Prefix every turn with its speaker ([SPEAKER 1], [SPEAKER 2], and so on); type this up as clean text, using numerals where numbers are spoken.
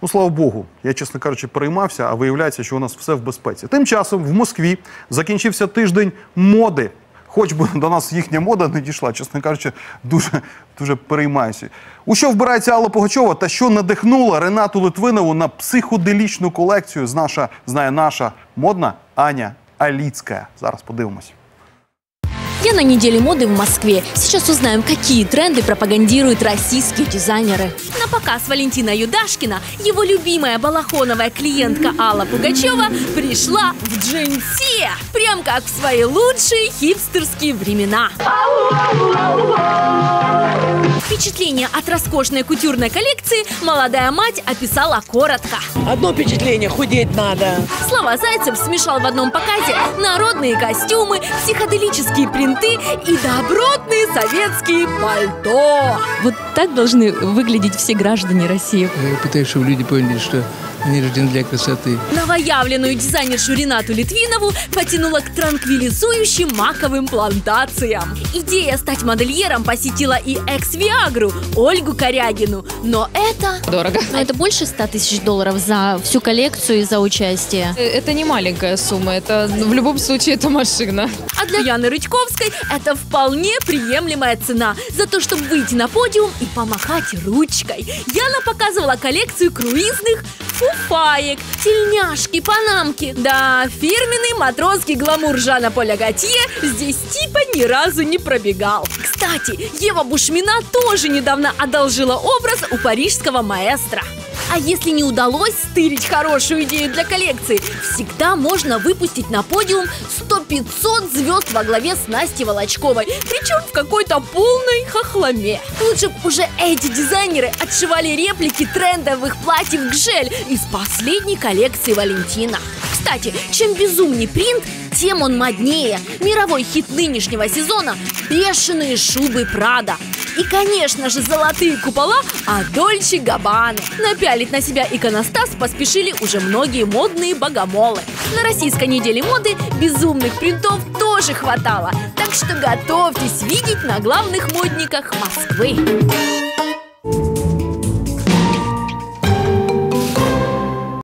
[SPEAKER 1] Ну, слава Богу, я, чесно кажучи, переймався, а виявляється, що у нас все в безпеці. Тим часом в Москві закінчився тиждень моди. Хоч би до нас їхня мода не дійшла, чесно кажучи, дуже переймаюся. У що вбирається Алла Пугачова та що надихнула Ренату Литвинову на психоделічну колекцію, знає наша модна Аня Аліцька. Зараз подивимось.
[SPEAKER 2] Я на неделе моды в Москве. Сейчас узнаем, какие тренды пропагандируют российские дизайнеры. На показ Валентина Юдашкина его любимая балахоновая клиентка Алла Пугачева пришла в джинсе. Прям как в свои лучшие хипстерские времена. Впечатление от роскошной кутюрной коллекции молодая мать описала коротко.
[SPEAKER 3] Одно впечатление – худеть надо.
[SPEAKER 2] Слава Зайцев смешал в одном показе народные костюмы, психоделические принты и добротные советские пальто.
[SPEAKER 4] Вот так должны выглядеть все граждане России.
[SPEAKER 5] Я пытаюсь, чтобы люди поняли, что они рождены для красоты.
[SPEAKER 2] Новоявленную дизайнершу Ренату Литвинову потянула к транквилизующим маковым плантациям. Идея стать модельером посетила и экс-Виагру Ольгу Корягину. Но это...
[SPEAKER 4] Дорого.
[SPEAKER 2] Но это больше 100 тысяч долларов за всю коллекцию и за участие.
[SPEAKER 4] Это не маленькая сумма, это в любом случае это машина.
[SPEAKER 2] А для Яны Рудьковской это вполне приемлемая цена за то, чтобы выйти на подиум и помахать ручкой. Яна показывала коллекцию круизных фуфаек, тельняшки, панамки. Да, фирменный матросский гламур Жана-Поля Готье здесь типа ни разу не пробегал. Кстати, Ева Бушмина тоже недавно одолжила образ у парижского маэстро. А если не удалось стырить хорошую идею для коллекции, всегда можно выпустить на подиум 100-500 звезд во главе с Настей Волочковой, причем в какой-то полной хохломе. Лучше бы уже эти дизайнеры отшивали реплики трендовых платьев Гжель из последней коллекции Валентина. Кстати, чем безумней принт, тем он моднее. Мировой хит нынешнего сезона – бешеные шубы Прада. И, конечно же, золотые купола от Дольче Габбаны. Напялить на себя иконостас поспешили уже многие модные богомолы. На российской неделе моды безумных принтов тоже хватало. Так что готовьтесь видеть на главных модниках Москвы.